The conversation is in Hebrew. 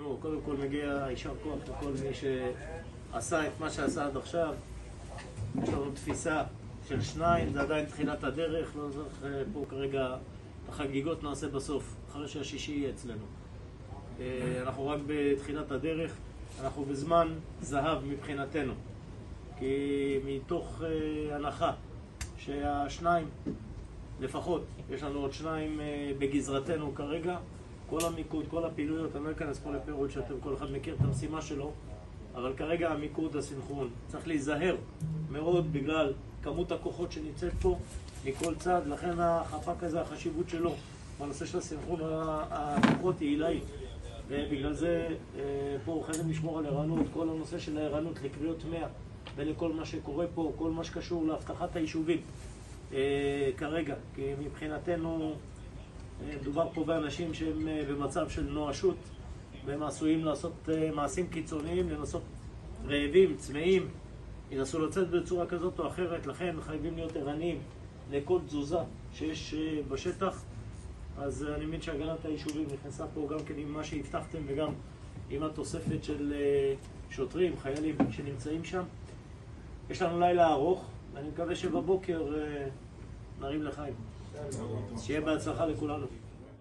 קודם כל מגיע יישר כוח לכל מי שעשה את מה שעשה עד עכשיו. יש לנו תפיסה של 2, זה עדיין תחילת הדרך, לא צריך פה כרגע, החגיגות נעשה בסוף, אחרי שהשישי יהיה אצלנו. אנחנו רק בתחילת הדרך, אנחנו בזמן זהב מבחינתנו, כי מתוך הנחה שהשניים לפחות, יש לנו עוד 2 בגזרתנו כרגע, כל המיקוד, כל הפעילויות, אני לא אכנס פה לפירוט שאתם כל אחד מכיר את המשימה שלו, אבל כרגע המיקוד, הסינכרון, צריך להיזהר מאוד בגלל כמות הכוחות שנמצאת פה מכל צד, לכן החפ"ק הזה, החשיבות שלו בנושא של הסינכרון, הכוחות היא עילאית, ובגלל זה פה חייבים לשמור על ערנות, כל הנושא של הערנות לקריאות 100 ולכל מה שקורה פה, כל מה שקשור להבטחת היישובים כרגע, כי מבחינתנו מדובר פה באנשים שהם במצב של נואשות והם עשויים לעשות מעשים קיצוניים, לנסות רעבים, צמאים, ינסו לצאת בצורה כזאת או אחרת, לכן חייבים להיות ערניים לכל תזוזה שיש בשטח. אז אני מבין שהגנת היישובים נכנסה פה גם כן עם מה שהבטחתם וגם עם התוספת של שוטרים, חיילים שנמצאים שם. יש לנו לילה ארוך ואני מקווה שבבוקר נרים לחיים. שיהיה בהצלחה לכולנו.